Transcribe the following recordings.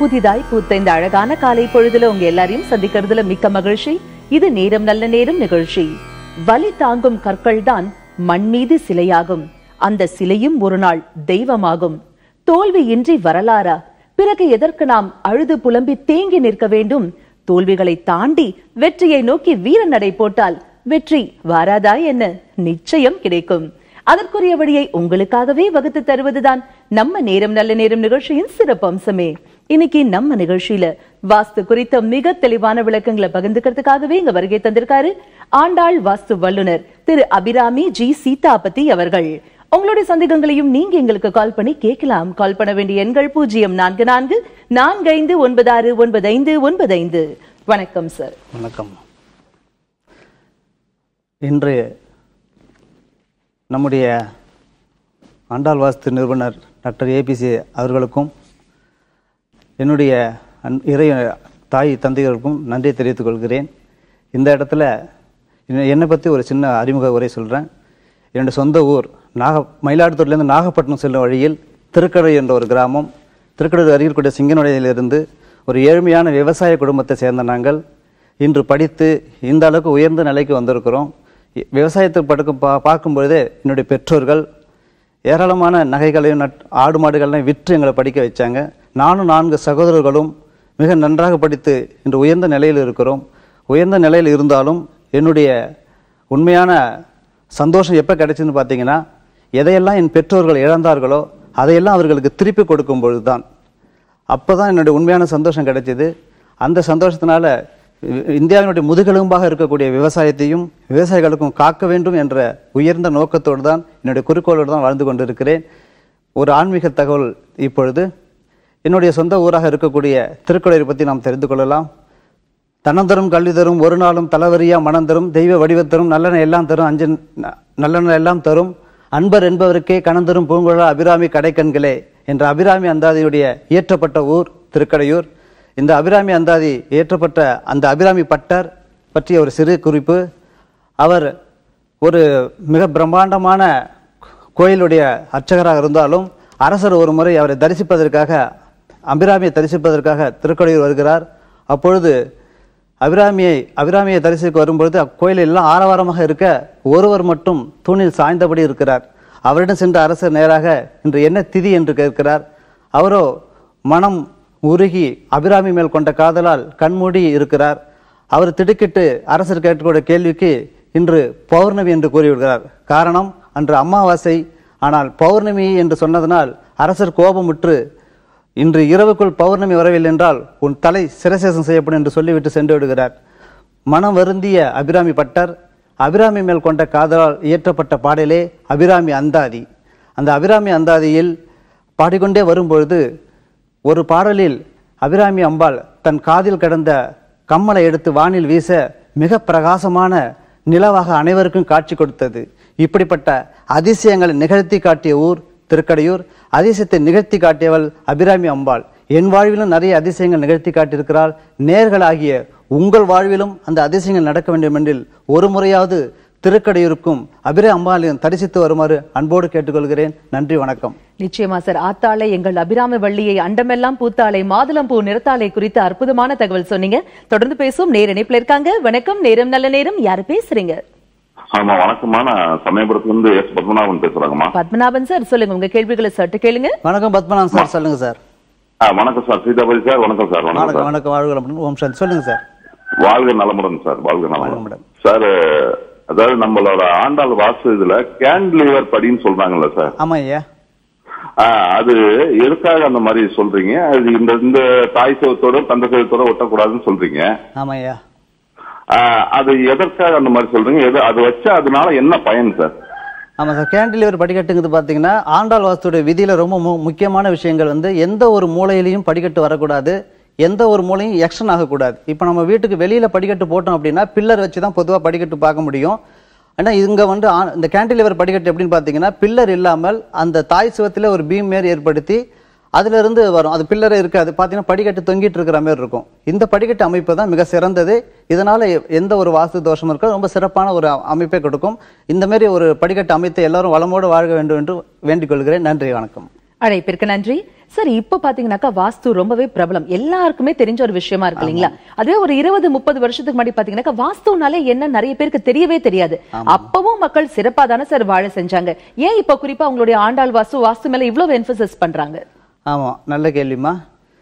புதிதாய் பூத்த இந்த அழகான காலை பொழுதுல உங்க எல்லாரையும் சந்திக்கிறதுல மிக்க மகிழ்ச்சி. இது நேரம் நல்ல நேரம் நிகழ்ச்சி. வலி தாங்கும் கற்கள் தான் மண் மீது சிலையாகும், அந்த சிலையும் ஒரு நாள் தெய்வமாகும். தோல்வி இன்றி வரலாறா? பிறகு எதற்கு நாம் அழுது புலம்பி தேங்கி நிற்க வேண்டும்? தோல்விகளை தாண்டி வெற்றியை நோக்கி வீர நடை போட்டால் வெற்றி வாராதா என்ன? நிச்சயம் கிடைக்கும். அதற்குரிய வழியை உங்களுக்காகவே வகுத்து தருவதுதான் நம்ம நேரம் நல்ல நேரம் நிகழ்ச்சியின் சிறப்பு அம்சமே. இன்னைக்கு நம்ம நிகழ்ச்சியில வாஸ்து குறித்த மிக தெளிவான விளக்கங்களை பகிர்ந்துக்கிறதுக்காகவே இங்க வருகை தந்திருக்காரு ஆண்டாள் வாஸ்து வல்லுநர் திரு அபிராமி ஜி சீதாபதி அவர்கள். உங்களுடைய சந்தேகங்களையும் நீங்க எங்களுக்கு கால் பண்ணி கேட்கலாம். கால் பண்ண வேண்டிய எண்கள் 044445969595. வணக்கம் சார். வணக்கம். இன்று நம்முடைய ஆண்டாள் வாஸ்து நிறுவனர் டாக்டர் ஏபிசி அவர்களுக்கும் என்னுடைய இறை தாய் தந்தைகளுக்கும் நன்றி தெரிவித்துக் கொள்கிறேன். இந்த இடத்துல என்னை பற்றி ஒரு சின்ன அறிமுக உரை சொல்கிறேன். என்னுடைய சொந்த ஊர் மயிலாடுதுறையிலேருந்து நாகப்பட்டினம் செல்லும் வழியில் திருக்கடை என்ற ஒரு கிராமம். திருக்கடை அருகில் கூடிய சிங்கநடையிலிருந்து ஒரு ஏழ்மையான விவசாய குடும்பத்தை சேர்ந்த நாங்கள் இன்று படித்து இந்த அளவுக்கு உயர்ந்த நிலைக்கு வந்திருக்கிறோம். விவசாயத்தை பார்க்கும்பொழுதே என்னுடைய பெற்றோர்கள் ஏராளமான நகைகளையும் ஆடு மாடுகளையும் விற்று எங்களை படிக்க வச்சாங்க. நானும் 4 சகோதரர்களும் மிக நன்றாக படித்து இன்று உயர்ந்த நிலையில் இருக்கிறோம். உயர்ந்த நிலையில் இருந்தாலும் என்னுடைய உண்மையான சந்தோஷம் எப்போ கிடைச்சுன்னு பார்த்தீங்கன்னா, எதையெல்லாம் என் பெற்றோர்கள் இழந்தார்களோ அதையெல்லாம் அவர்களுக்கு திருப்பி கொடுக்கும் பொழுது தான். அப்போ தான் என்னுடைய உண்மையான சந்தோஷம் கிடைச்சிது. அந்த சந்தோஷத்தினால இந்தியாவினுடைய முதுகெலும்பாக இருக்கக்கூடிய விவசாயத்தையும் விவசாயிகளுக்கும் காக்க வேண்டும் என்ற உயர்ந்த நோக்கத்தோடு தான், என்னுடைய குறிக்கோளோடு தான் வாழ்ந்து கொண்டிருக்கிறேன். ஒரு ஆன்மீக தகவல் இப்பொழுது என்னுடைய சொந்த ஊராக இருக்கக்கூடிய திருக்குடையை பற்றி நாம் தெரிந்து கொள்ளலாம். தனந்தரும் கல்வி தரும், ஒரு நாளும் தளவரியா மனம் தரும், தெய்வ வடிவத்தரும், நல்லெண்ண எல்லாம் தரும், நல்லெண்ண எல்லாம் தரும், அன்பர் என்பவருக்கே கணந்தரும் பூங்குழல் அபிராமி கடைக்கண்களே என்ற அபிராமி அந்தாதியுடைய இயற்றப்பட்ட ஊர் திருக்கடையூர். இந்த அபிராமி அந்தாதி இயற்றப்பட்ட அந்த அபிராமி பட்டர் பற்றிய ஒரு சிறு குறிப்பு. அவர் ஒரு மிக பிரம்மாண்டமான கோயிலுடைய அர்ச்சகராக இருந்தாலும் அரசர் ஒரு முறை அவரை தரிசிப்பதற்காக, அபிராமியை தரிசிப்பதற்காக திருக்கடையூர் வருகிறார். அப்பொழுது அபிராமியை தரிசிக்க வரும்பொழுது அக்கோயில் எல்லாம் ஆரவாரமாக இருக்க ஒருவர் மட்டும் தூணில் சாய்ந்தபடி இருக்கிறார். அவரிடம் சென்ற அரசர் நேராக இன்று என்ன திதி என்று கேட்கிறார். அவரோ மனம் உருகி அபிராமி மேல் கொண்ட காதலால் கண்மூடி இருக்கிறார். அவர் திடுக்கிட்டு அரசர் கேட்கக்கூடிய கேள்விக்கு இன்று பௌர்ணமி என்று கூறிவிடுகிறார். காரணம், அன்று அமாவாசை, ஆனால் பௌர்ணமி என்று சொன்னதனால் அரசர் கோபமுற்று இன்று இரவுக்குள் பௌர்ணமி வரவில்லை என்றால் உன் தலை சிரசேசம் செய்யப்படும் என்று சொல்லிவிட்டு சென்று விடுகிறார். மனம் வருந்திய அபிராமி பட்டர் அபிராமி மேல் கொண்ட காதலால் இயற்றப்பட்ட பாடலே அபிராமி அந்தாதி. அந்த அபிராமி அந்தாதியில் பாடிக்கொண்டே வரும்பொழுது ஒரு பாடலில் அபிராமி அம்பாள் தன் காதில் கிடந்த கம்மலை எடுத்து வானில் வீச மிக பிரகாசமான நிலவாக அனைவருக்கும் காட்சி கொடுத்தது. இப்படிப்பட்ட அதிசயங்களை நிகழ்த்தி காட்டிய ஊர் திருக்கடையூர். அதிசயத்தை நிகழ்த்தி காட்டியவள் அபிராமி அம்பாள். என் வாழ்விலும் நிறைய அதிசயங்கள் நிகழ்த்தி காட்டியிருக்கிறாள். நேர்களாகிய உங்கள் வாழ்விலும் அந்த அதிசயங்கள் நடக்க வேண்டும் என்றில் ஒரு முறையாவது திருக்கடையூருக்கும் அபிராமி அம்பாளையும் தரிசித்து வருமாறு அன்போடு கேட்டுக்கொள்கிறேன். நன்றி, வணக்கம். நிச்சயமா சார். ஆத்தாளை எங்கள் அபிராமி வள்ளியை, அண்டமெல்லாம் பூத்தாளை, மாதுளம் பூ நிறத்தாளை குறித்த அற்புதமான தகவல் சொன்னீங்க. தொடர்ந்து பேசும். நேர இணைப்புல இருக்காங்க. வணக்கம். நேரம் நல்ல நேரம். யாரு பேசுறீங்க? ஆமா, வணக்கம்மா. நான் சமயபுரத்துல இருந்து எஸ் பத்மநாபன் பேசுறாங்கம்மா. பத்மநாபன் சார், சொல்லுங்க உங்க கேள்விகளை சட்டு கேளுங்க. வணக்கம் பத்மநாபன் சார், சொல்லுங்க சார். வணக்கம் சார் சீதாபதி சார். வணக்கம் சார். வணக்கம். வணக்கம். வாழ்க ஓம் சார், சொல்லுங்க சார். வாழ்க நலமுடன் சார். வாழ்க நலமுடன் சார். அதாவது நம்மளோட ஆண்டாள் வாஸ்து இதுல கேண்டிலிவர் படின்னு சொல்றாங்கல்ல சார்? ஆமா ஐயா. அது எதுக்காக அந்த மாதிரி சொல்றீங்க? அது இந்த தாய் சிவத்தோட தந்த சிவத்தோட ஒட்டக்கூடாதுன்னு சொல்றீங்க. ஆமா ஐயா. அது எதற்காக அந்த மாதிரி சொல்றீங்க? அது வச்சா அதனால என்ன பயன் சார்? ஆமா சார், கேண்டிலிவர் படிக்கட்டுங்கிறது பாத்தீங்கன்னா ஆண்டாள் வாஸ்துடைய விதியில ரொம்ப முக்கியமான விஷயங்கள் எந்த ஒரு மூலையிலையும் படிக்கட்டு வரக்கூடாது, எந்த ஒரு மூலையும் எக்ஸ்டன் ஆகக்கூடாது. இப்போ நம்ம வீட்டுக்கு வெளியில படிக்கட்டு போட்டோம் அப்படின்னா பில்லர் வச்சு தான் பொதுவாக படிக்கட்டு பார்க்க முடியும். ஆனால் இங்கே இந்த கேண்டிலிவர் படிக்கட்டு எப்படின்னு பார்த்தீங்கன்னா பில்லர் இல்லாமல் அந்த தாய் சிவத்தில் ஒரு பீம் மாரி ஏற்படுத்தி அதுல இருந்து வரும். அது பில்லரே இருக்காது, பார்த்தீங்கன்னா படிக்கட்டு தொங்கிட்டு இருக்கிற மாதிரி இருக்கும். இந்த படிக்கட்டு அமைப்பு தான் மிக சிறந்தது. இதனால எந்த ஒரு வாஸ்து தோஷமும் இருக்காது, ரொம்ப சிறப்பான ஒரு அமைப்பை கொடுக்கும். இந்த மாதிரி ஒரு படிக்கட்டு அமைத்து எல்லாரும் வளமோடு வாழ்க வேண்டும் என்று வேண்டிக் கொள்கிறேன். நன்றி, வணக்கம். அழைப்பிற்கு நன்றி சார். இப்ப பாத்தீங்கன்னாக்கா வாஸ்து ரொம்பவே பிரபலம், எல்லாருக்குமே தெரிஞ்ச ஒரு விஷயமா இருக்கு இல்லீங்களா? அதுவே ஒரு 20-30 வருஷத்துக்கு முன்னாடி பாத்தீங்கன்னாக்கா வாஸ்துனாலே என்ன நிறைய பேருக்கு தெரியவே தெரியாது. அப்பவும் மக்கள் சிறப்பா தானே சார் வாழ செஞ்சாங்க. ஏன் இப்ப குறிப்பா உங்களுடைய ஆண்டாள் வாஸ்து மேல இவ்வளவு எம்பசிஸ் பண்றாங்க? ஆமா, நல்ல கேள்விமா.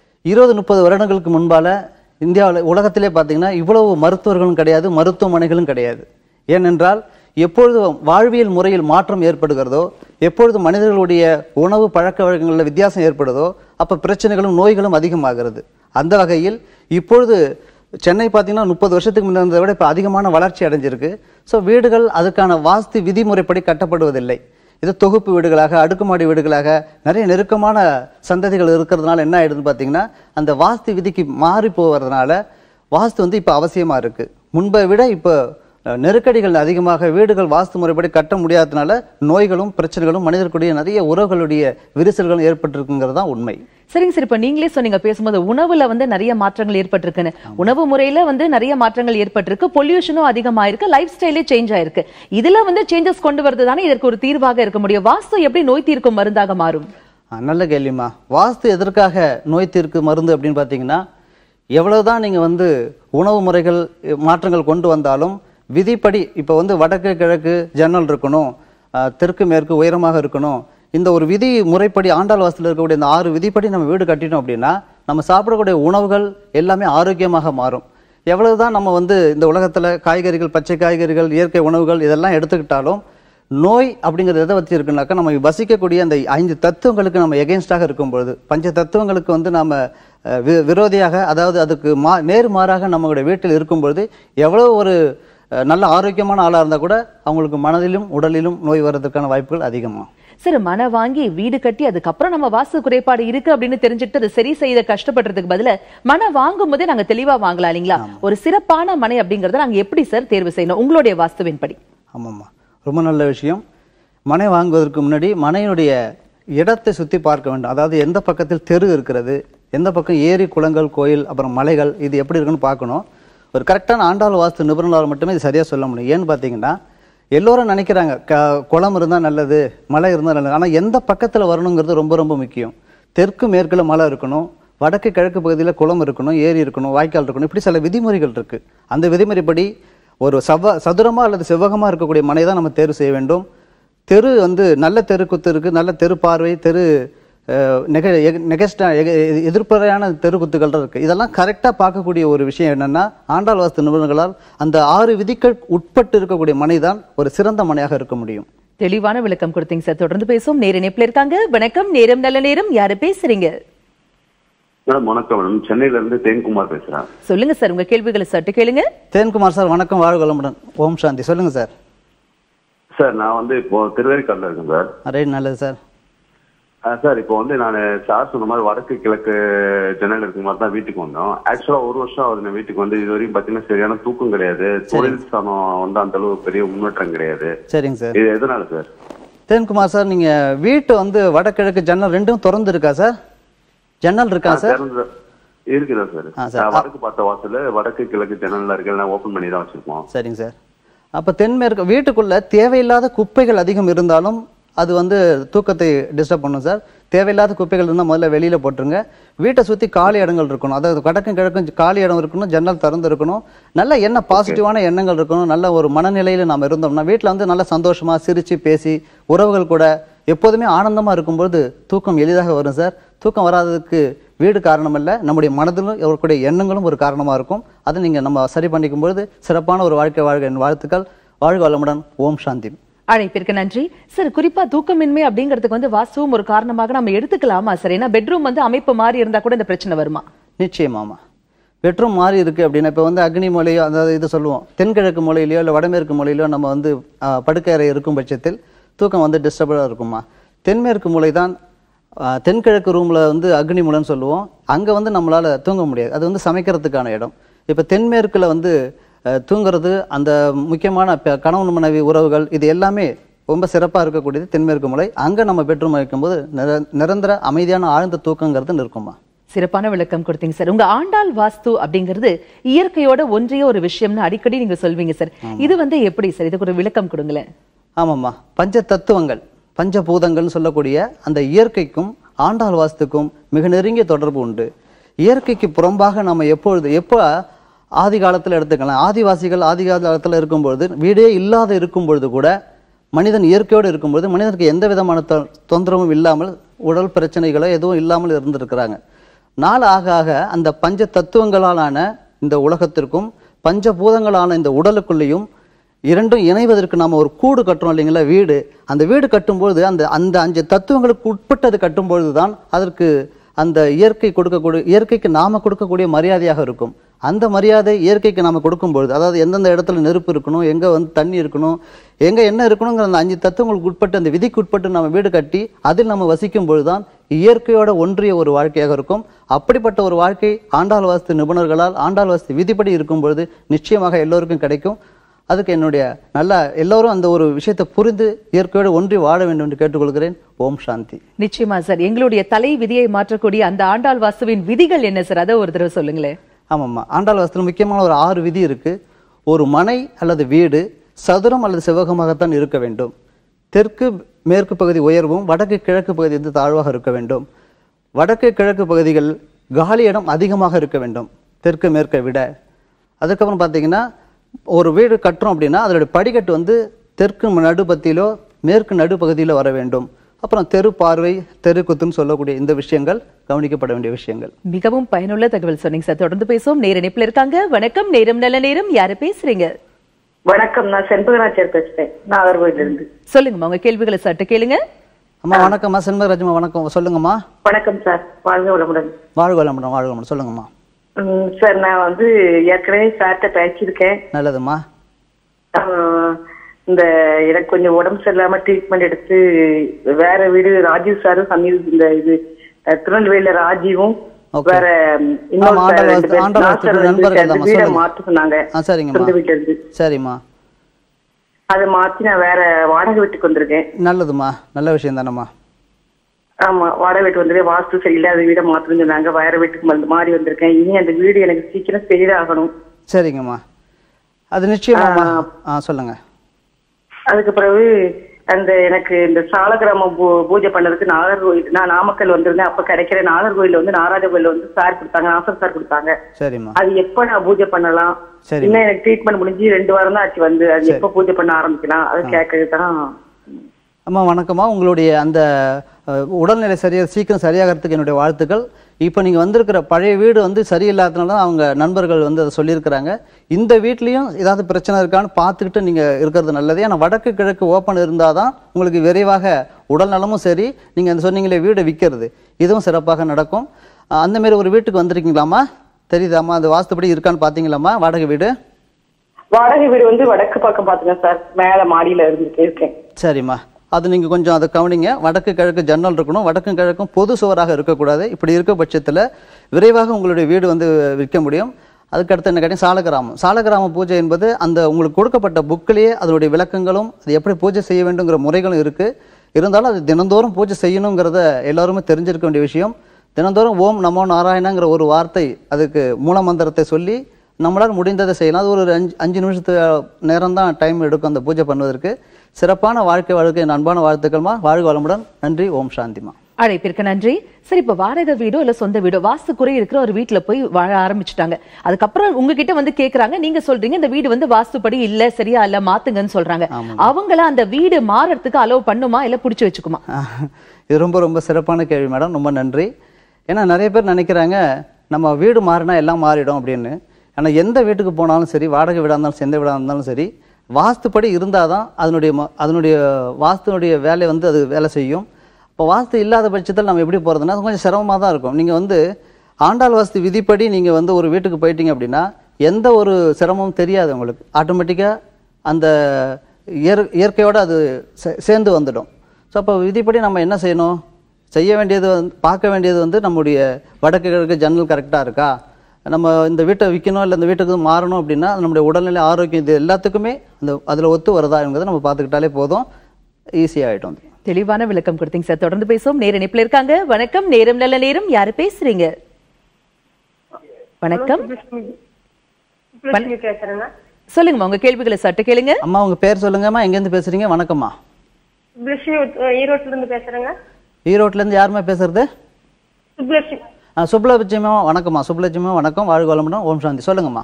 20-30 வருடங்களுக்கு முன்பால இந்தியாவில் உலகத்திலே பாத்தீங்கன்னா இவ்வளவு மருத்துவர்களும் கிடையாது, மருத்துவமனைகளும் கிடையாது. ஏனென்றால் எப்பொழுது வாழ்வியல் முறையில் மாற்றம் ஏற்படுகிறதோ, எப்பொழுது மனிதர்களுடைய உணவு பழக்க வழக்கங்களில் வித்தியாசம் ஏற்படுதோ, அப்ப பிரச்சனைகளும் நோய்களும் அதிகமாகிறது. அந்த வகையில் இப்பொழுது சென்னை பார்த்தீங்கன்னா 30 வருஷத்துக்கு முன்னதை விட இப்போ அதிகமான வளர்ச்சி அடைஞ்சிருக்கு. ஸோ வீடுகள் அதுக்கான வாஸ்து விதிமுறைப்படி கட்டப்படுவதில்லை. இது தொகுப்பு வீடுகளாக, அடுக்குமாடி வீடுகளாக, நிறைய நெருக்கமான சந்ததிகள் இருக்கிறதுனால என்ன ஆயிடுதுன்னு பார்த்தீங்கன்னா, அந்த வாஸ்து விதிக்கு மாறி போவதனால வாஸ்து இப்போ அவசியமா இருக்கு. முன்பை விட இப்போ நெருக்கடிகள் அதிகமாக, வீடுகள் வாஸ்து முறைப்படி கட்ட முடியாததுனால நோய்களும் பிரச்சனைகளும் மனிதர்களுடைய நிறைய உறவுகளுடைய விரிசல்களும் ஏற்பட்டிருக்குங்கிறது தான் உண்மை. சரிங்க சார், இப்ப நீங்களே சொன்னீங்க பேசும்போது உணவுல நிறைய மாற்றங்கள் ஏற்பட்டிருக்குன்னு. உணவு முறையில நிறைய மாற்றங்கள் ஏற்பட்டிருக்கு, பொல்யூஷனும் அதிகமாயிருக்கு, லைஃப் ஸ்டைலே சேஞ்ச் ஆயிருக்கு. இதுல சேஞ்சஸ் கொண்டு வரது தானே இதற்கு ஒரு தீர்வாக இருக்க முடியும். வாஸ்து எப்படி நோய் தீர்க்கும் மருந்தாக மாறும்? நல்ல கேள்விமா. வாஸ்து எதற்காக நோய் தீர்க்கும் மருந்து அப்படின்னு பாத்தீங்கன்னா, எவ்வளவுதான் நீங்க உணவு முறைகள் மாற்றங்கள் கொண்டு வந்தாலும் விதிப்படி இப்ப வடக்கு கிழக்கு ஜன்னல் இருக்கணும், தெற்கு மேற்கு உயரமாக இருக்கணும், இந்த ஒரு விதி முறைப்படி ஆண்டாள் வாஸ்துல இருக்கக்கூடிய இந்த 6 விதிப்படி நம்ம வீடு கட்டிட்டோம் அப்படின்னா நம்ம சாப்பிடக்கூடிய உணவுகள் எல்லாமே ஆரோக்கியமாக மாறும். எவ்வளவுதான் நம்ம இந்த உலகத்துல காய்கறிகள், பச்சை காய்கறிகள், இயற்கை உணவுகள் இதெல்லாம் எடுத்துக்கிட்டாலும் நோய் அப்படிங்கிறது எதை வச்சு இருக்குனாக்கா, நம்ம வசிக்கக்கூடிய அந்த 5 தத்துவங்களுக்கு நம்ம எகென்ஸ்டாக இருக்கும்பொழுது, பஞ்ச தத்துவங்களுக்கு நம்ம விரோதியாக, அதாவது அதுக்கு நேர்மாறாக நம்மளுடைய வீட்டில் இருக்கும்பொழுது எவ்வளவு ஒரு நல்ல ஆரோக்கியமான ஆளா இருந்தா கூட அவங்களுக்கு மனதிலும் உடலிலும் நோய் வர்றதுக்கான வாய்ப்புகள் அதிகமா. சரி, மன வாங்கி வீடு கட்டி அதுக்கப்புறம் நம்ம வாஸ்து குறைபாடு இருக்கு அப்படின்னு தெரிஞ்சுட்டு அதை சரி செய்த கஷ்டப்படுறதுக்கு பதில மன வாங்கும் போதே நாங்க தெளிவா வாங்கலாம் இல்லீங்களா? ஒரு சிறப்பான மனை அப்படிங்கறத நாங்க எப்படி சார் தேர்வு செய்யணும் உங்களுடைய வாஸ்துவின் படி? ஆமாம்மா, ரொம்ப நல்ல விஷயம். மனை வாங்குவதற்கு முன்னாடி மனையினுடைய இடத்தை சுத்தி பார்க்க வேண்டும். அதாவது எந்த பக்கத்தில் தெரு இருக்கிறது, எந்த பக்கம் ஏரி, குளங்கள், கோயில், அப்புறம் மலைகள், இது எப்படி இருக்குன்னு பார்க்கணும். ஒரு கரெக்டான ஆண்டாள் வாஸ்து நிபுணர்களால் மட்டுமே இது சரியா சொல்ல முடியும். ஏன்னு பார்த்தீங்கன்னா, எல்லோரும் நினைக்கிறாங்க குளம் இருந்தால் நல்லது, மலை இருந்தால் நல்லது. ஆனால் எந்த பக்கத்தில் வரணுங்கிறது ரொம்ப ரொம்ப முக்கியம். தெற்கு மேற்குல மலை இருக்கணும், வடக்கு கிழக்கு பகுதியில் குளம் இருக்கணும், ஏரி இருக்கணும், வாய்க்கால் இருக்கணும். இப்படி சில விதிமுறைகள் இருக்கு. அந்த விதிமுறைப்படி ஒரு சதுரமா அல்லது செவ்வகமா இருக்கக்கூடிய மனை தான் நம்ம தேர்வு செய்ய வேண்டும். தெரு நல்ல தெரு குத்து இருக்கு, நல்ல தெரு பார்வை, தெரு எதிர்ப்பறையான தெருக்குத்துகள் இருக்கு. இதெல்லாம் கரெக்டா பார்க்கக்கூடிய ஒரு விஷயம் என்னன்னா, ஆண்டாள் வாஸ்து நிபுணர்களால் அந்த 6 விதிகள் உட்பட்டு இருக்கக்கூடிய மனைதான் ஒரு சிறந்த மனையாக இருக்க முடியும். தெளிவான விளக்கம் கொடுத்தீங்க சார். தொடர்ந்து பேசும். நேர இணைப்புல இருக்காங்க. வணக்கம், நேரம் நல்ல நேரம். யாரு பேசுறீங்க? வணக்கம் மேடம், சென்னையில இருந்து தேன்குமார் பேசுறேன். சொல்லுங்க சார், உங்க கேள்விகளை சட்டு கேளுங்க. தேன்குமார் சார், வணக்கம், வாழ்க வளமுடன், ஓம் சாந்தி. சொல்லுங்க சார். சார், நான் இப்போ திருவேற்காடுல இருக்கேன் சார். ரைட், நல்லது சார். சார், இப்போ நான் சார் சொன்ன மாதிரி வடக்கு கிழக்கு ஜன்னல் இருக்க மாதிரி தான் வீட்டுக்கு வந்தோம். ஆக்சுவலா 1 வருஷம் ஆகுது வீட்டுக்கு இது வரைக்கும் பாத்தீங்கன்னா சரியான தூக்கம் கிடையாது, தொழில் ஸ்தானம் அந்த அளவு பெரிய முன்னேற்றம் கிடையாது. சரிங்க சார். இது எதனால சார்? தேன்குமார் சார், நீங்க வீட்டு வடகிழக்கு ஜன்னல் ரெண்டும் திறந்து இருக்கா சார்? ஜன்னல் இருக்கா சார்? இருக்குதா சார்? வடக்கு பார்த்த வாசல் வடக்கு கிழக்கு ஜன்னல்ல இருக்கு, ஓபன் பண்ணி தான் வச்சிருக்கோம். சரிங்க சார். அப்ப தென்மேற்கு வீட்டுக்குள்ள தேவையில்லாத குப்பைகள் அதிகம் இருந்தாலும் அது தூக்கத்தை டிஸ்டர்ப் பண்ணும் சார். தேவையில்லாத குப்பைகள் இருந்தால் முதல்ல வெளியில போட்டுருங்க. வீட்டை சுத்தி காலி இடங்கள் இருக்கணும், அதாவது வடக்கும் கிழக்கும் காலி இடம் இருக்கணும், ஜன்னல் திறந்து இருக்கணும், நல்ல பாசிட்டிவான எண்ணங்கள் இருக்கணும். நல்ல ஒரு மனநிலையில நாம இருந்தோம்னா வீட்டுல நல்ல சந்தோஷமா சிரிச்சு பேசி உறவுகள் கூட எப்போதுமே ஆனந்தமா இருக்கும்போது தூக்கம் எளிதாக வரும் சார். தூக்கம் வராததுக்கு வீடு காரணம் இல்ல, நம்முடைய மனதிலும் அவர்களுடைய எண்ணங்களும் ஒரு காரணமா இருக்கும். அதை நீங்க நம்ம சரி பண்ணிக்கும் பொழுது சிறப்பான ஒரு வாழ்க்கை வாழ்க. என் வாழ்த்துக்கள். வாழ்க வளமுடன். ஓம் சாந்தி. அழைப்பிற்கு நன்றி சார். குறிப்பா தூக்கமின்மை அப்படிங்கிறதுக்கு வாஸ்துவும் ஒரு காரணமாக நம்ம எடுத்துக்கலாமா சார்? ஏன்னா பெட்ரூம் அமைப்பு மாறி இருந்தா கூட இந்த பிரச்சனை வருமா? நிச்சயமாமா. பெட்ரூம் மாறி இருக்கு அப்படின்னா இப்ப அக்னி மூலையோ, அதாவது இது சொல்லுவோம் தென்கிழக்கு மூலையிலயோ இல்ல வடமேற்கு மூலையிலோ நம்ம படுக்கை அறை இருக்கும் பட்சத்தில் தூக்கம் டிஸ்டர்பா இருக்குமா? தென்மேற்கு மூலை தான் தென்கிழக்கு ரூம்ல அக்னி மூலைன்னு சொல்லுவோம். அங்க நம்மளால தூங்க முடியாது, அது சமைக்கிறதுக்கான இடம். இப்ப தென்மேற்குல தூங்குறது, அந்த முக்கியமான கணவன் மனைவி உறவுகள், இது எல்லாமே ரொம்ப சிறப்பா இருக்கக்கூடியது தென்மேற்கு மூலை. அங்க நம்ம பெட்ரூம் வைக்கும்போது நிரந்தர அமைதியான ஆழ்ந்த தூக்கங்கிறது இருக்குமா? சிறப்பான விளக்கம் கொடுத்தீங்க சார். உங்க ஆண்டாள் வாஸ்து அப்படிங்கிறது இயற்கையோட ஒன்றிய ஒரு விஷயம்னு அடிக்கடி நீங்க சொல்வீங்க சார். இது எப்படி சார்? இதுக்கு ஒரு விளக்கம் கொடுங்களேன். ஆமாம்மா, பஞ்ச தத்துவங்கள், பஞ்சபூதங்கள்னு சொல்லக்கூடிய அந்த இயற்கைக்கும் ஆண்டாள் வாஸ்துக்கும் மிக நெருங்கிய தொடர்பு உண்டு. இயற்கைக்கு புறம்பாக நம்ம எப்போ ஆதி காலத்தில் எடுத்துக்கலாம், ஆதிவாசிகள் ஆதி காலத்தில் இருக்கும்பொழுது வீடே இல்லாத இருக்கும் பொழுது கூட மனிதன் இயற்கையோடு இருக்கும்பொழுது மனிதனுக்கு எந்த விதமான தொந்தரவும் இல்லாமல் உடல் பிரச்சனைகளோ எதுவும் இல்லாமல் இருந்திருக்கிறாங்க. நாள் ஆக ஆக அந்த பஞ்ச தத்துவங்களாலான இந்த உலகத்திற்கும் பஞ்சபூதங்களான இந்த உடலுக்குள்ளேயும் இரண்டும் இணைவதற்கு நாம ஒரு கூடு கட்டுறோம் இல்லைங்களா, வீடு. அந்த வீடு கட்டும்பொழுது அந்த அந்த 5 தத்துவங்களுக்கு உட்பட்டது கட்டும்பொழுது தான் அதற்கு அந்த இயற்கைக்கு நாம கொடுக்கக்கூடிய மரியாதையாக இருக்கும். அந்த மரியாதை இயற்கைக்கு நாம கொடுக்கும்பொழுது, அதாவது எந்தெந்த இடத்துல நெருப்பு இருக்கணும், எங்க வந்து தண்ணி இருக்கணும், எங்க என்ன இருக்கணுங்கிற அந்த 5 தத்துவங்களுக்கு உட்பட்டு அந்த விதிக்கு உட்பட்டு நம்ம வீடு கட்டி அதில் நம்ம வசிக்கும் பொழுதுதான் இயற்கையோட ஒன்றிய ஒரு வாழ்க்கையாக இருக்கும். அப்படிப்பட்ட ஒரு வாழ்க்கை ஆண்டாள் வாஸ்து நிபுணர்களால் ஆண்டாள் வாஸ்து விதிப்படி இருக்கும் பொழுது நிச்சயமாக எல்லோருக்கும் கிடைக்கும். அதுக்கு என்னுடைய எல்லோரும் அந்த ஒரு விஷயத்தை புரிந்து இயற்கையோடு ஒன்றி வாழ வேண்டும் என்று கேட்டுக்கொள்கிறேன். ஓம் சாந்தி. நிச்சயமா சார். எங்களுடைய தலை விதியை மாற்றக்கூடிய அந்த ஆண்டாள் வாஸ்துவின் விதிகள் என்ன சார், அதை ஒரு தடவை சொல்லுங்களேன். ஆமாம்மா, ஆண்டாள் வாஸ்துல முக்கியமான ஒரு 6 விதி இருக்கு. ஒரு மனை அல்லது வீடு சதுரம் அல்லது செவ்வகமாகத்தான் இருக்க வேண்டும். தெற்கு மேற்கு பகுதி உயர்வும் வடக்கு கிழக்கு பகுதி வந்து தாழ்வாக இருக்க வேண்டும். வடக்கு கிழக்கு பகுதிகள் காலி இடம் அதிகமாக இருக்க வேண்டும் தெற்கு மேற்கை விட. அதுக்கப்புறம் பார்த்தீங்கன்னா ஒரு வீடு கட்டுறோம் அப்படின்னா அதனுடைய படிக்கட்டு வந்து தெற்கு நடுப்பத்திலோ மேற்கு நடுப்பகுதியில வர வேண்டும். அப்புறம் தெரு பார்வை, தெரு குத்துன்னு சொல்லக்கூடிய இந்த விஷயங்கள் கவனிக்கப்பட வேண்டிய விஷயங்கள். மிகவும் பயனுள்ள தகவல் சொன்னீங்க சார். தொடர்ந்து பேசுவோம். நேர இணைப்புல இருக்காங்க. வணக்கம், நேரம் நல்ல நேரம். யாரு பேசுறீங்க? வணக்கம், நான் செண்பகராஜர் பேசுறேன், நாகர்கோயில இருந்து. சொல்லுங்கம்மா, உங்க கேள்விகளை சட்ட கேளுங்க. அம்மா வணக்கம்மா. செண்பகராஜம்மா வணக்கம், சொல்லுங்கம்மா. வணக்கம் சார், வாழ்க வளமுடன். வாழ்க வளமுடன், வாழ்க வளமுடன். சொல்லுங்கம்மா. சார், நான் வந்து ஏற்கனவே சார்ட்ட பேசியிருக்கேன். நல்லதும்மா. இந்த எனக்கு கொஞ்சம் உடம்பு சரியில்லாம ட்ரீட்மெண்ட் எடுத்து வேற வீடு ராஜீவ் சாரும் இந்த இது திருநெல்வேலியில ராஜீவும் வேற வீட மாற்ற சொன்னாங்க. சொந்த வீட்டுல இருந்து. சரிம்மா. அதை மாத்தி நான் வேற வாடகை வீட்டுக்கு வந்திருக்கேன். நல்லதுமா, நல்ல விஷயம் தானம்மா. ஆமா, வாடகை வீட்டு வந்து வாஸ்து சரியில்லை, அது வீட மாத்தணும்னு சொன்னாங்க. வேற வீட்டுக்கு மாறி வந்திருக்கேன். இனி அந்த வீடு எனக்கு சீக்கிரம் சரியாகணும். சரிங்கம்மா, அது நிச்சயமா. சொல்லுங்க. அதுக்கு பிறகு அந்த எனக்கு இந்த சாலகிராமம் பூஜை பண்ணதுக்கு நாகர்கோயில், நான் நாமக்கல் வந்திருந்தேன். அப்ப கிடைக்கிற நாகர்கோயில வந்து நாராஜ கோயில வந்து சார் கொடுத்தாங்க, ஆசர் சார் கொடுத்தாங்க. சரிம்மா. அது எப்ப நான் பூஜை பண்ணலாம்? இன்னும் எனக்கு ட்ரீட்மெண்ட் முடிஞ்சு 2 வாரம் தான் ஆச்சு வந்து. அது எப்ப பூஜை பண்ண ஆரம்பிக்கலாம் அது கேட்கறதுதான். அம்மா வணக்கம்மா. உங்களுடைய அந்த உடல்நிலை சீக்கிரம் சரியாகிறதுக்கு என்னுடைய வாழ்த்துக்கள். இப்போ நீங்கள் வந்திருக்கிற பழைய வீடு வந்து சரியில்லாதனால தான் அவங்க நண்பர்கள் வந்து அதை சொல்லியிருக்கிறாங்க. இந்த வீட்லேயும் ஏதாவது பிரச்சனை இருக்கான்னு பார்த்துக்கிட்டு நீங்கள் இருக்கிறது நல்லது. ஏன்னா வடக்கு கிழக்கு ஓப்பன் இருந்தால் தான் உங்களுக்கு விரைவாக உடல் நலமும் சரி, நீங்கள் அந்த சொன்னீங்களே வீடை விற்கிறது, இதுவும் சிறப்பாக நடக்கும். அந்தமாரி ஒரு வீட்டுக்கு வந்திருக்கீங்களாம்மா? தெரியுதாம்மா? அது வாஸ்துப்படி இருக்கான்னு பார்த்தீங்களாம்மா? வாடகை வீடு வந்து வடக்கு பக்கம் பார்த்துங்க சார், மேலே மாடியில் இருக்கேன். சரிம்மா, அது நீங்கள் கொஞ்சம் அதை கவனிங்க. வடக்கு கிழக்கு ஜன்னல் இருக்கணும், வடக்கும் கிழக்கும் பொது சுவராக இருக்கக்கூடாது. இப்படி இருக்க பட்சத்தில் விரைவாக உங்களுடைய வீடு வந்து விற்க முடியும். அதுக்கடுத்து என்ன கேட்டீங்க, சாலகிராம பூஜை என்பது அந்த உங்களுக்கு கொடுக்கப்பட்ட புக்கிலேயே அதனுடைய விளக்கங்களும் அது எப்படி பூஜை செய்ய வேண்டுங்கிற முறைகளும் இருக்குது. இருந்தாலும் அது தினந்தோறும் பூஜை செய்யணுங்கிறத எல்லாருமே தெரிஞ்சிருக்க வேண்டிய விஷயம். தினந்தோறும் ஓம் நமோ நாராயணங்கிற ஒரு வார்த்தை, அதுக்கு மூல மந்திரத்தை சொல்லி நம்மளால் முடிந்ததை செய்யலாம். அது ஒரு 5 நிமிஷத்து நேரம் தான் டைம் எடுக்கும் அந்த பூஜை பண்ணுவதற்கு. சிறப்பான வாழ்க்கை அன்பான வாழ்த்துக்கள்மா. வாழ்க வளமுடன். நன்றி. ஓம் சாந்திமா. அழைப்பிற்கு நன்றி. சரி, இப்ப வாடகை வீடோ இல்ல சொந்த வீடோ வாஸ்து குறை இருக்கிற ஒரு வீட்டுல போய் வாழ ஆரம்பிச்சுட்டாங்க. அதுக்கப்புறம் உங்ககிட்ட வந்து கேக்குறாங்க, நீங்க சொல்றீங்க இந்த வீடு வந்து வாஸ்துப்படி இல்ல, சரியா இல்ல, மாத்துங்கன்னு சொல்றாங்க. அவங்கள அந்த வீடு மாறறதுக்கு அலோவ் பண்ணுமா இல்ல புடிச்சு வச்சுக்குமா? இது ரொம்ப ரொம்ப சிறப்பான கேள்வி மேடம், ரொம்ப நன்றி. ஏன்னா நிறைய பேர் நினைக்கிறாங்க நம்ம வீடு மாறினா எல்லாம் மாறிடும் அப்படின்னு. ஆனால் எந்த வீட்டுக்கு போனாலும் சரி, வாடகை வீடாக இருந்தாலும் சொந்த வீடாக இருந்தாலும் சரி, வாஸ்துப்படி இருந்தால் தான் அதனுடைய வாஸ்துனுடைய வேலை வந்து அது வேலை செய்யும். இப்போ வாஸ்து இல்லாத பட்சத்தில் நம்ம எப்படி போகிறதுனா அது கொஞ்சம் சிரமமாக தான் இருக்கும். நீங்கள் வந்து ஆண்டாள் வாஸ்து விதிப்படி நீங்கள் வந்து ஒரு வீட்டுக்கு போயிட்டீங்க அப்படின்னா எந்த ஒரு சிரமமும் தெரியாது உங்களுக்கு. ஆட்டோமேட்டிக்காக அந்த இயற்கையோடு அது சேர்ந்து வந்துடும். ஸோ அப்போ விதிப்படி நம்ம என்ன செய்யணும், செய்ய வேண்டியது பார்க்க வேண்டியது வந்து நம்முடைய வடக்கு கிழக்கு ஜன்னல் கரெக்டாக இருக்கா, நம்ம இந்த வீட்டை விற்கணும் இல்லை இந்த வீட்டுக்கு மாறணும் அப்படின்னா நம்முடைய உடல்நிலை ஆரோக்கியம் இது எல்லாத்துக்குமே அதில் ஒத்து வருதாங்கிறத நம்ம பார்த்துக்கிட்டாலே போதும், ஈஸியாகிட்டோம். தெளிவான விளக்கம் கொடுத்தீங்க சார். தொடர்ந்து பேசுவோம். நேர இணைப்புல இருக்காங்க. வணக்கம், நேரம் நல்ல நேரம். யாரு பேசுறீங்க? வணக்கம், சொல்லுங்கம்மா, உங்க கேள்விகளை சட்டு கேளுங்க. அம்மா உங்க பேர் சொல்லுங்கம்மா, எங்க இருந்து பேசுறீங்க? வணக்கம்மா. ஈரோட்ல இருந்து பேசுறேங்க. ஈரோட்டிலேருந்து யாருமே பேசுறது? சுப்லட்சுமி. சுப்லட்சுமிமா வணக்கம்மா. சுப்லட்சுமிமா வணக்கம், வாழ்க வளமுடன், ஓம் சாந்தி. சொல்லுங்கம்மா.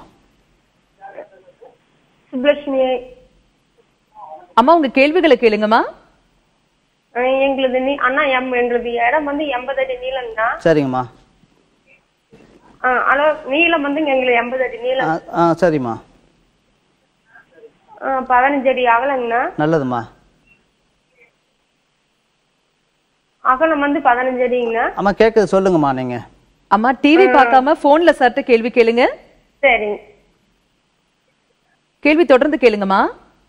சுப்லட்சுமி அம்மா உங்க கேள்விகளை கேளுங்கம்மா. எங்களது அண்ணா எங்களது இடம் வந்து 80 அடி நீளம்னா. சரிங்கம்மா. அளவு நீளம் வந்து எங்களுக்கு 80 அடி நீளம். சரிம்மா. 15 அடி அகலங்கண்ணா. நல்லதும்மா. அகலம் வந்து 15 அடிங்கண்ணா. அம்மா கேக்குது, சொல்லுங்கம்மா. நீங்க அம்மா டிவி பார்க்காம போன்ல சர்ட்ட கேள்வி கேளுங்க. சரி, கேள்வி தொடர்ந்து கேளுங்கம்மா.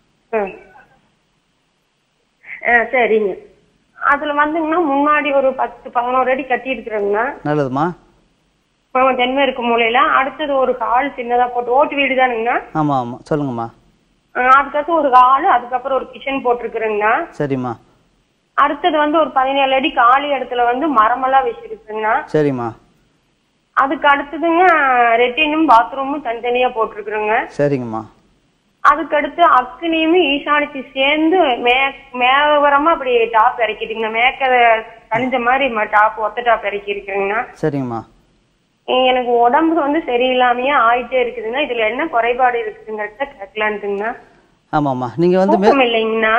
சரிங்க. அதுல வந்துங்கன்னா முன்னாடி ஒரு 10-11 அடி கட்டி இருக்கிறோங்கண்ணா. நல்லதுமா. தென்மேற்கு மூலையில அடுத்தது ஒரு ஹால் சின்னதா போட்டு, ஓட்டு வீடு தானுங்கண்ணா. ஆமா ஆமா, சொல்லுங்கம்மா. அதுக்கப்புறம் ஒரு ஹால், அதுக்கப்புறம் ஒரு கிச்சன் போட்டிருக்கிறேங்கண்ணா. சரிம்மா. அடுத்தது வந்து ஒரு 17 அடி காலி இடத்துல வந்து மரமெல்லாம் வச்சிருக்குங்கண்ணா. சரிம்மா. அதுக்கு அடுத்ததுங்க ரெட்டினும் பாத்ரூமும் தனித்தனியா போட்டிருக்குறோங்க. சரிங்கம்மா. அதுக்கு அடுத்து அக்னியும் ஈசானிச்சு சேர்ந்து மேவரமா அப்படி டாப் இறக்கிட்டுங்கண்ணா. மேக்க கணிஞ்ச மாதிரி டாப் ஒத்த டாப் இறக்கி இருக்குங்கண்ணா. சரிங்கம்மா. எனக்கு உடம்பு வந்து சரியில்லாமையே ஆயிட்டே இருக்குதுங்க. இதுல என்ன குறைபாடு இருக்குதுங்கிறத கேட்கலான்ட்டுங்கண்ணா. ஆமாம்மா, நீங்க வந்து இல்லைங்கண்ணா.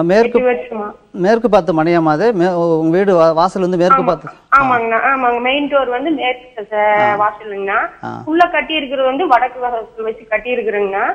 மேற்கு பார்த்து மனையாமா? அது உங்க வீடு வாசல் வந்து மேற்கு பார்த்து? ஆமாங்கண்ணா. ஆமாங்க, மெயின் டோர் வந்து மேற்கு வாசலுங்கண்ணா. உள்ள கட்டி இருக்கிறது வந்து வடக்கு வாசல் வச்சு கட்டி இருக்கிறேங்கண்ணா.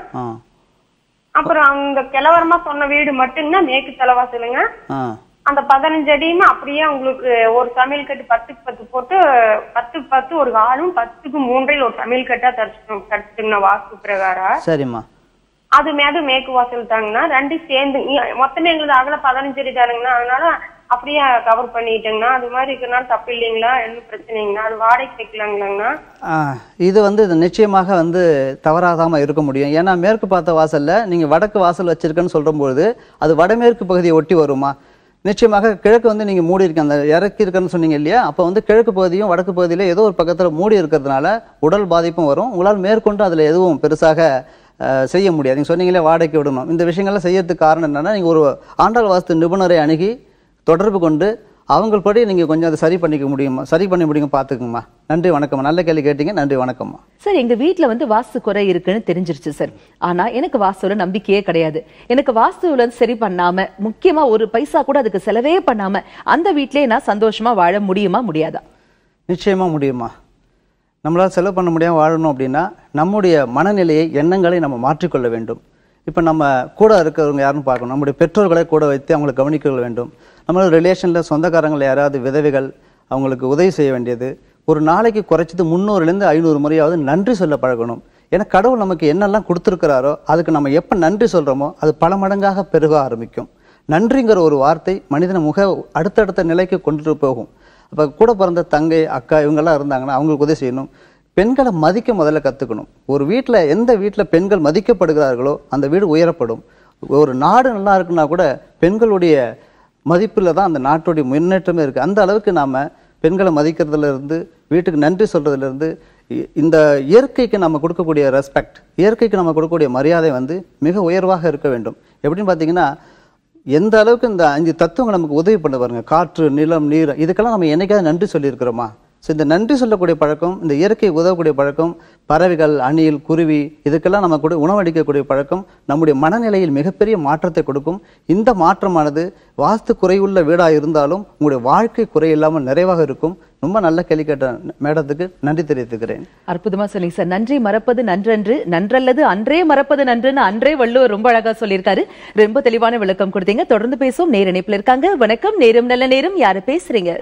அப்புறம் அங்க கிளவரமா சொன்ன வீடு மட்டும்னா மேற்கு தலைவாசலுங்க. அந்த 15 அடியுமே அப்படியே உங்களுக்கு ஒரு சமையல் கட்டு 10க்கு 10 போட்டு 10க்கு 10 ஒரு ஹாலும் 10க்கு 3 ஒரு சமையல் கட்டா தரிச்சுட்டுங்கண்ணா வாஸ்து பிரகாரம். சரிம்மா. அது மேற்கு வாசல் தாங்கண்ணா. ரெண்டு சேர்ந்து மொத்தமே எங்களுக்கு அகல 15 அடி தானுங்கண்ணா. அதனால அப்படியே கவர் பண்ணிட்டேங்கண்ணா. அது மாதிரி இருக்கிறனால தப்பு இல்லைங்களா? என்ன பிரச்சனைங்கண்ணா? அது வாடகை வைக்கலாங்களாங்கண்ணா? இது வந்து நிச்சயமாக வந்து தவறாகாம இருக்க முடியும். ஏன்னா மேற்கு பார்த்த வாசல்ல நீங்க வடக்கு வாசல் வச்சிருக்கேன்னு சொல்லும்போது அது வடமேற்கு பகுதியை ஒட்டி வருமா? நிச்சயமாக கிழக்கு வந்து நீங்க மூடி இருக்க அந்த இறக்கி இருக்குன்னு சொன்னீங்க இல்லையா? அப்போ வந்து கிழக்கு பகுதியும் வடக்கு பகுதியில ஏதோ ஒரு பக்கத்துல மூடி இருக்கிறதுனால உடல் பாதிப்பும் வரும். உங்களால் மேற்கொண்டு அதுல எதுவும் பெருசாக செய்ய முடியாது. நீங்க சொன்னீங்களே வாடகைக்கு விடணும். இந்த விஷயங்கள்லாம் செய்யறதுக்கு காரணம் என்னன்னா, நீங்க ஒரு ஆண்டாள் வாஸ்து நிபுணரை அணுகி தொடர்பு கொண்டு அவங்கள்படி நீங்க கொஞ்சம் அதை சரி பண்ண முடியுமா பாத்துக்குங்கம்மா. நன்றி, வணக்கம். நல்ல கேள்வி கேட்டீங்க. நன்றி, வணக்கம்மா. சார், எங்க வீட்டுல வந்து வாஸ்து குறை இருக்குன்னு தெரிஞ்சிருச்சு சார். ஆனா எனக்கு வாஸ்துல நம்பிக்கையே கிடையாது. எனக்கு வாஸ்துல சரி பண்ணாம, முக்கியமா ஒரு பைசா கூட அதுக்கு செலவே பண்ணாம அந்த வீட்லயே நான் சந்தோஷமா வாழ முடியுமா முடியாதா? நிச்சயமா முடியுமா. நம்மளால் செலவு பண்ண முடியாம வாழணும் அப்படின்னா நம்முடைய மனநிலையை, எண்ணங்களை நம்ம மாற்றிக்கொள்ள வேண்டும். இப்போ நம்ம கூட இருக்கிறவங்க யாருன்னு பார்க்கணும். நம்முடைய பெற்றோர்களை கூட வைத்து அவங்களை கவனிக்க வேண்டும். நம்மளோட ரிலேஷனில் சொந்தக்காரங்கள் யாராவது விதவைகள், அவங்களுக்கு உதவி செய்ய வேண்டியது. ஒரு நாளைக்கு குறைச்சது 300லேருந்து 500 முறையாவது நன்றி சொல்ல பழகணும். ஏன்னா கடவுள் நமக்கு என்னெல்லாம் கொடுத்துருக்கிறாரோ அதுக்கு நம்ம எப்போ நன்றி சொல்கிறோமோ அது பல மடங்காக பெருக ஆரம்பிக்கும். நன்றிங்கிற ஒரு வார்த்தை மனிதனை அடுத்தடுத்த நிலைக்கு கொண்டுட்டு போகும். அப்போ கூட பிறந்த தங்கை, அக்கா இவங்கெல்லாம் இருந்தாங்கன்னா அவங்களுக்கு உதவி செய்யணும். பெண்களை மதிக்க முதல்ல கற்றுக்கணும். ஒரு வீட்டில் எந்த வீட்டில் பெண்கள் மதிக்கப்படுகிறார்களோ அந்த வீடு உயரப்படும். ஒரு நாடு நல்லா இருக்குன்னா கூட பெண்களுடைய மதிப்பில் தான் அந்த நாட்டுடைய முன்னேற்றமே இருக்குது. அந்த அளவுக்கு நாம் பெண்களை மதிக்கிறதுலேருந்து, வீட்டுக்கு நன்றி சொல்கிறதுலேருந்து, இந்த இயற்கைக்கு நம்ம கொடுக்கக்கூடிய ரெஸ்பெக்ட், இயற்கைக்கு நம்ம கொடுக்கக்கூடிய மரியாதை வந்து மிக உயர்வாக இருக்க வேண்டும். எப்படின்னு பார்த்தீங்கன்னா, எந்த அளவுக்கு இந்த 5 தத்துவங்கள் நமக்கு உதவி பண்ண பாருங்க. காற்று, நிலம், நீர், இதுக்கெல்லாம் நம்ம என்னைக்காவது நன்றி சொல்லியிருக்கிறோமா? ஸோ இந்த நன்றி சொல்லக்கூடிய பழக்கம், இந்த இயற்கையை உதவக்கூடிய பழக்கம், பறவைகள், அணில், குருவி இதுக்கெல்லாம் நம்ம கூட உணவளிக்கக்கூடிய பழக்கம் நம்முடைய மனநிலையில் மிகப்பெரிய மாற்றத்தை கொடுக்கும். இந்த மாற்றமானது வாஸ்து குறையுள்ள வீடாக இருந்தாலும் உங்களுடைய வாழ்க்கை குறையில்லாமல் நிறைவாக இருக்கும். ரொம்ப நல்ல கேள்வி கேட்ட மேடத்துக்கு நன்றி தெரிவித்துக்கிறேன். அற்புதமா சொன்னீங்க சார். நன்றி மறப்பது நன்றன்று, நன்றல்லது அன்றே மறப்பது நன்றுன்னு அன்றே வள்ளுவர் ரொம்ப அழகா சொல்லியிருக்காரு. ரொம்ப தெளிவான விளக்கம் கொடுத்தீங்க. தொடர்ந்து பேசுவோம். நேர இணைப்புல இருக்காங்க. வணக்கம். நேரம் நல்ல நேரம். யாரு பேசுறீங்க?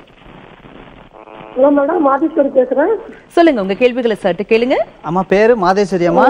மேடம், மாதேஸ்வரி பேசுறேன். சொல்லுங்க, உங்க கேள்விகளை சட்டு கேளுங்க. அம்மா பேரு மாதேஸ்வரி அம்மா.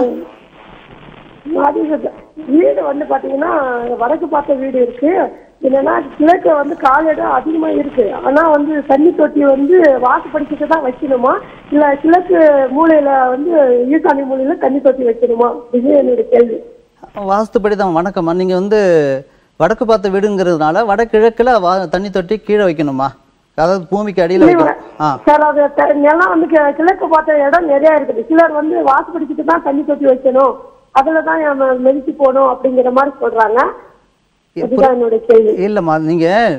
மாதேஸ்வரி வீடு வந்து பாத்தீங்கன்னா வடக்கு பார்த்த வீடு இருக்கு. என்னன்னா கிழக்கு வந்து காலிடம் அதிகமா இருக்கு. ஆனா வந்து தண்ணி தொட்டி வந்து வாசப்படிக்கிட்டு தான் வைக்கணுமா, இல்ல கிழக்கு மூலையில வந்து ஈசானி மூலையில தண்ணி தொட்டி வைக்கணுமா? இது என்னோட கேள்வி. வாஸ்துப்படி தான். வணக்கம்மா. நீங்க வந்து வடக்கு பார்த்த வீடுங்கிறதுனால வடகிழக்குல தண்ணி தொட்டி கீழே வைக்கணுமா? அதாவது பூமிக்கு அடியில சார், அது நிலம் வந்து கிழக்கு பார்த்த இடம் நிறைய இருக்குது. சிலர் வந்து வாசப்படிக்கிட்டு தான் தண்ணி தொட்டி வைக்கணும், அதுலதான் மெதிச்சு போகணும் அப்படிங்கிற மாதிரி சொல்றாங்க. இல்லம்மா, நீங்க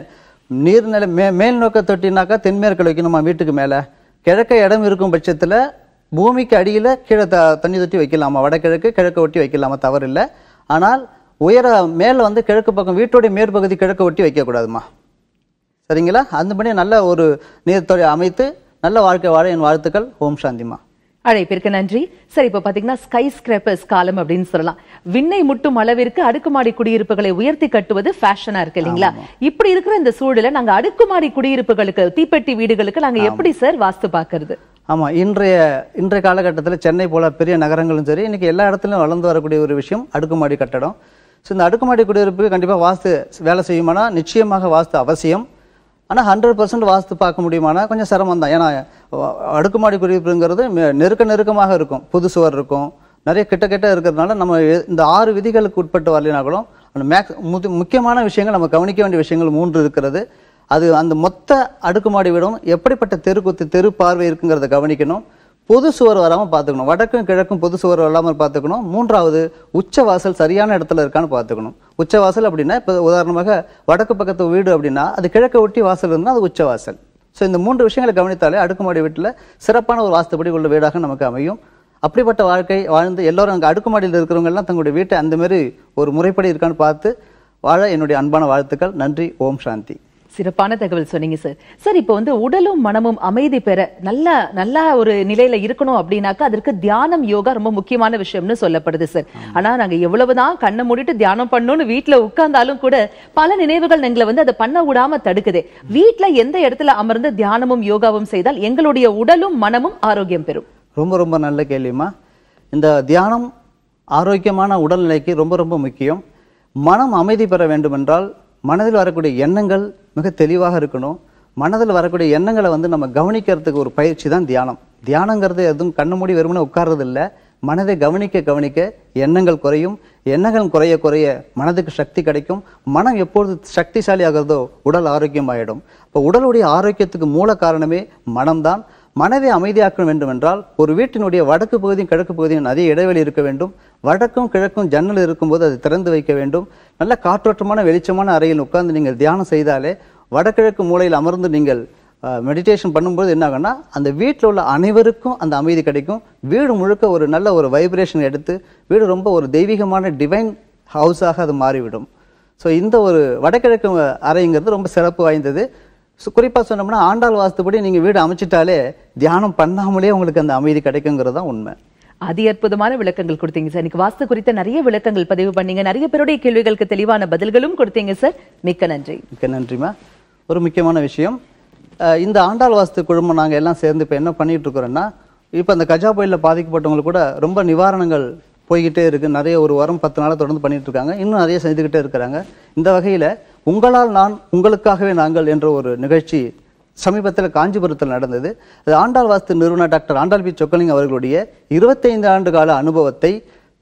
நீர்நிலை மேல் நோக்க தொட்டினாக்கா தென்மேற்கில் வைக்கணுமா வீட்டுக்கு மேலே, கிழக்க இடம் இருக்கும் பட்சத்தில் பூமிக்கு அடியில் கீழே தண்ணி தொட்டி வைக்கலாமா, வடகிழக்கு கிழக்கு ஒட்டி வைக்கலாமா, தவறில்லை. ஆனால் உயர மேலே வந்து கிழக்கு பக்கம் வீட்டுடைய மேற்பகுதி கிழக்கு ஒட்டி வைக்கக்கூடாதுமா, சரிங்களா? அந்தபடி நல்ல ஒரு நீர்த்தொடை அமைத்து நல்ல வாழ்க்கை வாழ என் வாழ்த்துக்கள். ஓம் சாந்திமா. அழைப்பிற்கு நன்றி. சரி, இப்ப பாத்தீங்கன்னா ஸ்கை ஸ்கிராப்பர்ஸ் காலம் அப்படின்னு சொல்லலாம். விண்ணை முட்டும் அளவிற்கு அடுக்குமாடி குடியிருப்புகளை உயர்த்தி கட்டுவது ஃபேஷனா இருக்கு இல்லீங்களா? இப்படி இருக்கிற இந்த சூழல நாங்க அடுக்குமாடி குடியிருப்புகளுக்கு, தீப்பெட்டி வீடுகளுக்கு நாங்க எப்படி சார் வாஸ்து பாக்குறது? ஆமா, இன்றைய காலகட்டத்தில் சென்னை போல பெரிய நகரங்களும் சரி, இன்னைக்கு எல்லா இடத்துலயும் வளர்ந்து வரக்கூடிய ஒரு விஷயம் அடுக்குமாடி கட்டடம். ஸோ இந்த அடுக்குமாடி குடியிருப்புக்கு கண்டிப்பாக வாஸ்து வேலை செய்யுமானா நிச்சயமாக வாஸ்து அவசியம். ஆனால் 100% வாஸ்து பார்க்க முடியுமானா கொஞ்சம் சிரமம் தான். ஏன்னா அடுக்குமாடி குடியிருப்புங்கிறது நெருக்கமாக இருக்கும், புது சுவர் இருக்கும், நிறைய கிட்ட இருக்கிறதுனால நம்ம இந்த 6 விதிகளுக்கு உட்பட்டு வரலினா கூட அந்த முக்கியமான விஷயங்கள் நம்ம கவனிக்க வேண்டிய விஷயங்கள் 3 இருக்கிறது. அது அந்த மொத்த அடுக்குமாடி வீடும் எப்படிப்பட்ட தெரு பார்வை இருக்குங்கிறத கவனிக்கணும். பொது சுவர் வராமல் பார்த்துக்கணும், வடக்கும் கிழக்கும் பொது சுவர் வராமல் பார்த்துக்கணும். 3வது உச்சவாசல் சரியான இடத்துல இருக்கான்னு பார்த்துக்கணும். உச்சவாசல் அப்படின்னா இப்போ உதாரணமாக வடக்கு பக்கத்து வீடு அப்படின்னா அது கிழக்க ஒட்டி வாசல் இருந்தால் அது உச்சவாசல். ஸோ இந்த 3 விஷயங்களை கவனித்தாலே அடுக்குமாடி வீட்டில் சிறப்பான ஒரு வாஸ்துப்படி உள்ள வீடாக நமக்கு அமையும். அப்படிப்பட்ட வாழ்க்கை வாழ்ந்து எல்லோரும் அங்கே அடுக்குமாடியில் இருக்கிறவங்க எல்லாம் தங்களுடைய வீட்டை அந்த மாதிரி ஒரு முறைப்படி இருக்கான்னு பார்த்து வாழ என்னுடைய அன்பான வாழ்த்துக்கள். நன்றி. ஓம் சாந்தி. சிறப்பான தகவல் சொன்னீங்க சார். சார், இப்போ வந்து உடலும் மனமும் அமைதி பெற நல்ல ஒரு நிலையில இருக்கணும் அப்படின்னாக்கா அதற்கு தியானம், யோகா ரொம்ப முக்கியமான விஷயம்னு சொல்லப்படுது சார். ஆனா நாங்க எவ்வளவுதான் கண்ணை மூடிட்டு தியானம் பண்ணணும்னு வீட்டுல உட்கார்ந்தாலும் கூட பல நினைவுகள் எங்களை வந்து அதை பண்ண விடாம தடுக்குது. வீட்டுல எந்த இடத்துல அமர்ந்து தியானமும் யோகாவும் செய்தால் எங்களுடைய உடலும் மனமும் ஆரோக்கியம் பெறும்? ரொம்ப நல்ல கேள்விமா. இந்த தியானம் ஆரோக்கியமான உடல்நிலைக்கு ரொம்ப முக்கியம். மனம் அமைதி பெற வேண்டும் என்றால் மனதில் வரக்கூடிய எண்ணங்கள் மிக தெளிவாக இருக்கணும். மனதில் வரக்கூடிய எண்ணங்களை வந்து நம்ம கவனிக்கிறதுக்கு ஒரு பயிற்சி தான் தியானம். தியானங்கிறது எதுவும் கண்ணு மூடி வெறுமனே உட்கார்றது இல்லை. மனதை கவனிக்க எண்ணங்கள் குறையும். எண்ணங்கள் குறைய மனதுக்கு சக்தி கிடைக்கும். மனம் எப்பொழுது சக்திசாலி ஆகிறதோ உடல் ஆரோக்கியம் ஆகிடும். இப்போ உடலுடைய ஆரோக்கியத்துக்கு மூல காரணமே மனம்தான். மனதை அமைதியாக்க வேண்டும் என்றால் ஒரு வீட்டினுடைய வடக்கு பகுதியும் கிழக்கு பகுதியும் அதிக இடைவெளி இருக்க வேண்டும். வடக்கும் கிழக்கும் ஜன்னல் இருக்கும்போது அதை திறந்து வைக்க வேண்டும். நல்ல காற்றோட்டமான வெளிச்சமான அறையில் உட்கார்ந்து நீங்கள் தியானம் செய்தாலே வடகிழக்கு மூலையில் அமர்ந்து நீங்கள் மெடிடேஷன் பண்ணும்போது என்ன ஆகும்னா அந்த வீட்டில் உள்ள அனைவருக்கும் அந்த அமைதி கிடைக்கும். வீடு முழுக்க ஒரு நல்ல ஒரு வைப்ரேஷன் எடுத்து வீடு ரொம்ப ஒரு தெய்வீகமான டிவைன் ஹவுஸாக அது மாறிவிடும். ஸோ இந்த ஒரு வடகிழக்கு அறைங்கிறது ரொம்ப சிறப்பு வாய்ந்தது. குறிப்பாக சொன்னோம்னா ஆண்டாள் வாஸ்துப்படி நீங்கள் வீடு அமைச்சிட்டாலே தியானம் பண்ணாமலே உங்களுக்கு அந்த அமைதி கிடைக்குங்கிறது தான் உண்மை. அதி அற்புதமான விளக்கங்கள் கொடுத்தீங்க சார். இன்னைக்கு வாஸ்து குறித்த நிறைய விளக்கங்கள் பதிவு பண்ணீங்க. நிறைய பேருடைய கேள்விகளுக்கு தெளிவான பதில்களும் கொடுத்தீங்க சார். மிக்க நன்றி. மிக்க நன்றிமா. ஒரு முக்கியமான விஷயம், இந்த ஆண்டாள் வாஸ்து குழுமம் நாங்கள் எல்லாம் சேர்ந்து இப்போ என்ன பண்ணிட்டு இருக்கிறோன்னா, இப்போ அந்த கஜா புயலில் பாதிக்கப்பட்டவங்களுக்கு கூட ரொம்ப நிவாரணங்கள் போய்கிட்டே இருக்கு. நிறைய ஒரு வாரம் 10 நாளாக தொடர்ந்து பண்ணிட்டு இருக்காங்க. இன்னும் நிறைய செய்துக்கிட்டே இருக்கிறாங்க. இந்த வகையில் உங்களால் நான் உங்களுக்காகவே நாங்கள் என்ற ஒரு நிகழ்ச்சி சமீபத்தில் காஞ்சிபுரத்தில் நடந்தது. அது ஆண்டாள் வாஸ்து நிறுவனர் டாக்டர் ஆண்டாள் பி சொக்கலிங்கம் அவர்களுடைய 25 ஆண்டு கால அனுபவத்தை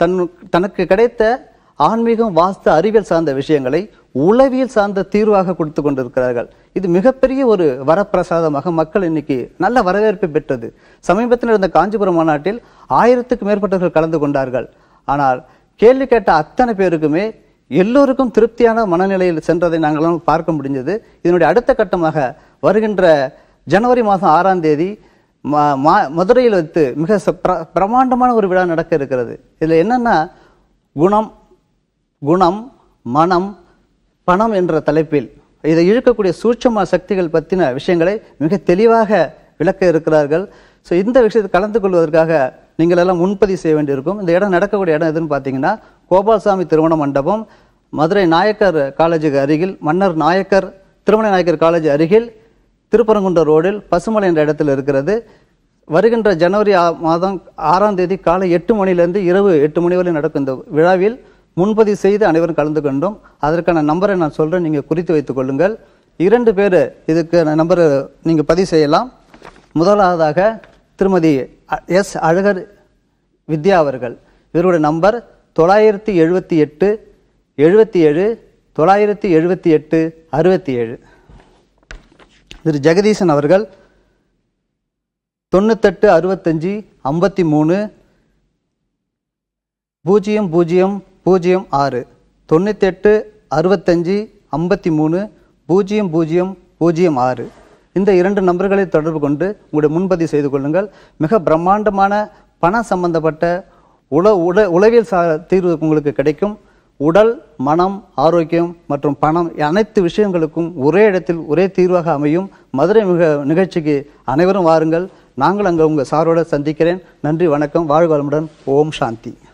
தனக்கு கிடைத்த ஆன்மீகம், வாஸ்து, அறிவியல் சார்ந்த விஷயங்களை உளவியல் சார்ந்த தீர்வாக கொடுத்து கொண்டிருக்கிறார்கள். இது மிகப்பெரிய ஒரு வரப்பிரசாதமாக மக்கள் இன்னைக்கு நல்ல வரவேற்பை பெற்றது. சமீபத்தில் இருந்த காஞ்சிபுரம் மாநாட்டில் 1000க்கும் மேற்பட்டவர்கள் கலந்து கொண்டார்கள். ஆனால் கேள்வி கேட்ட அத்தனை பேருக்குமே எல்லோருக்கும் திருப்தியான மனநிலையில் சென்றதை நாங்கள் பார்க்க முடிஞ்சது. இதனுடைய அடுத்த கட்டமாக வருகின்ற ஜனவரி மாதம் 6ஆம் தேதி மதுரையில் வைத்து மிக பிரமாண்டமான ஒரு விழா நடக்க இருக்கிறது. இதில் என்னன்னா குணம் மனம் பணம் என்ற தலைப்பில் இதை இழுக்கக்கூடிய சூட்சம சக்திகள் பற்றின விஷயங்களை மிக தெளிவாக விளக்க இருக்கிறார்கள். ஸோ இந்த விஷயத்தை கலந்து கொள்வதற்காக நீங்கள் எல்லாம் முன்பதிவு செய்ய வேண்டியிருக்கும். இந்த இடம் நடக்கக்கூடிய இடம் எதுன்னு பார்த்தீங்கன்னா கோபால்சாமி திருமண மண்டபம், மதுரை நாயக்கர் காலேஜுக்கு அருகில், மன்னர் நாயக்கர் திருமண நாயக்கர் காலேஜ் அருகில், திருப்பரங்குன்றம் ரோடில் பசுமலை என்ற இடத்தில் இருக்கிறது. வருகின்ற ஜனவரி மாதம் 6ஆம் தேதி காலை 8 மணிலிருந்து இரவு 8 மணி வரை நடக்கும் இந்த விழாவில் முன்பதிவு செய்து அனைவரும் கலந்து கொண்டோம். அதற்கான நம்பரை நான் சொல்கிறேன், நீங்கள் குறித்து வைத்துக் கொள்ளுங்கள். 2 பேர் இதுக்கு நம்பரை நீங்கள் பதிவு செய்யலாம். முதலாவதாக திருமதி எஸ் அழகர் வித்யா அவர்கள். இவருடைய நம்பர் 978 77 978 67. திரு ஜெகதீசன் அவர்கள் 98 65 53 00 06 98 65 53 0006. இந்த 2 நம்பர்களை தொடர்பு கொண்டு உங்களுடைய முன்பதிவு செய்து கொள்ளுங்கள். மிக பிரம்மாண்டமான பணம் சம்பந்தப்பட்ட உளவியல் தீர்வு உங்களுக்கு கிடைக்கும். உடல், மனம், ஆரோக்கியம் மற்றும் பணம் அனைத்து விஷயங்களுக்கும் ஒரே இடத்தில் ஒரே தீர்வாக அமையும். மதுரை நிகழ்ச்சிக்கு அனைவரும் வாருங்கள். நாங்கள் அங்கே உங்கள் சாரோட சந்திக்கிறேன். நன்றி, வணக்கம், வாழ்க வளமுடன். ஓம் சாந்தி.